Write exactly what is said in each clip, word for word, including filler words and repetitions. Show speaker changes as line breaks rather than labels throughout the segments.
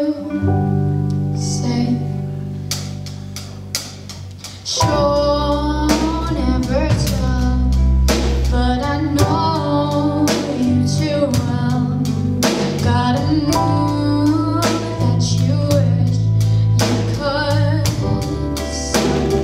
say, sure, never tell, but I know you too well. Got a move that you wish you could see.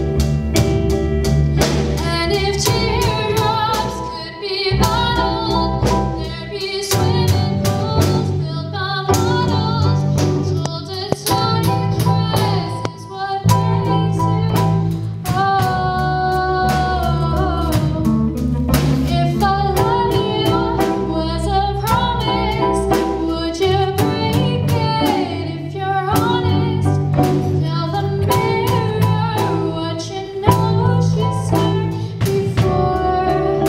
And if teardrops could be bottled, there'd be swimming pools filled by models. Told a tiny dress is what makes you whole. If I love you was a promise, would you break it if you're honest? Tell the mirror what you know she said before.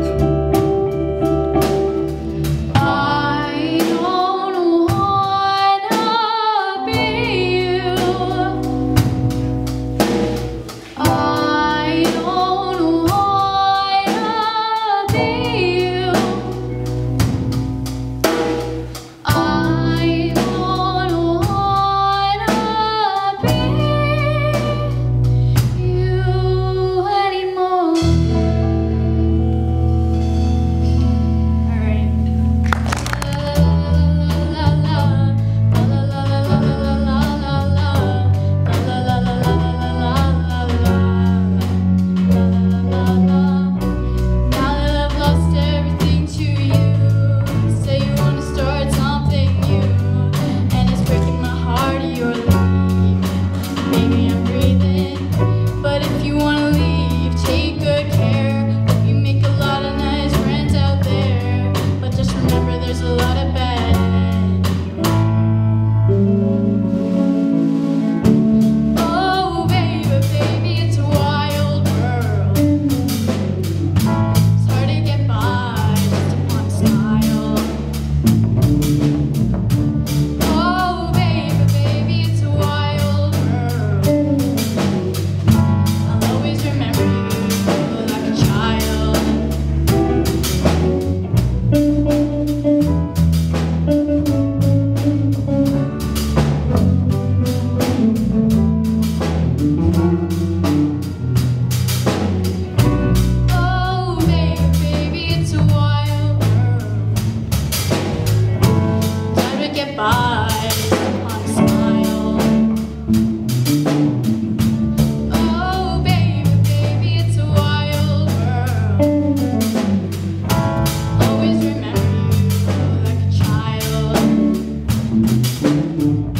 I don't wanna be you. I don't wanna be you. I don't wanna be you anymore. All right. La la la la la la la la la la la la. Now that I've lost everything to you, say you wanna start something new, and it's breaking my heart you're leaving. Maybe I'm breathing, but if you wanna leave, take good care. Hope you make a lot of nice friends out there, but just remember there's a lot of bad. Oh baby, baby, it's a wild world. It's hard to get by just upon a smile. Oh baby, baby, it's a wild world. I'll always remember you like a child. Oh baby, baby, it's a wild world. Time to get by just upon a smile. Oh baby, baby, it's a wild world. Always remember you like a child.